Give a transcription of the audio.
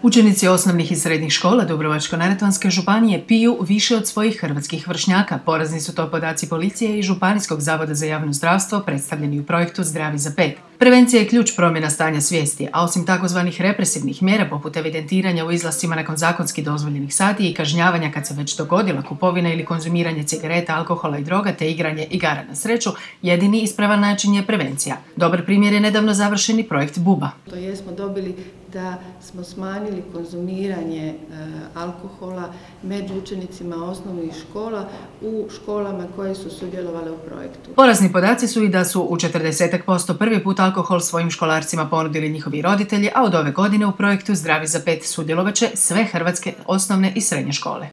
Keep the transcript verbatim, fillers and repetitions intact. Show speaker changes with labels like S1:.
S1: Učenici osnovnih i srednjih škola Dubrovačko-neretvanske županije piju više od svojih hrvatskih vršnjaka. Porazni su to podaci policije i Županijskog zavoda za javno zdravstvo predstavljeni u projektu Zdravi za pet. Prevencija je ključ promjena stanja svijesti, a osim takozvanih represivnih mjera poput evidentiranja u izlascima nakon zakonski dozvoljenih sati i kažnjavanja kad se već dogodila kupovina ili konzumiranje cigareta, alkohola i droga te igranje igara na sreću, jedini ispravan način je prevencija. Dobar primjer je nedavno završeni projekt Buba.
S2: To jesmo dobili da smo smanjili konzumiranje e, alkohola među učenicima osnovnih škola u školama koje su sudjelovale u projektu.
S1: Porazni podaci su i da su u četrdeset posto prvi put alkohol svojim školarcima ponudili njihovi roditelji, a od ove godine u projektu Zdravi za pet sudjelovat će sve hrvatske osnovne i srednje škole.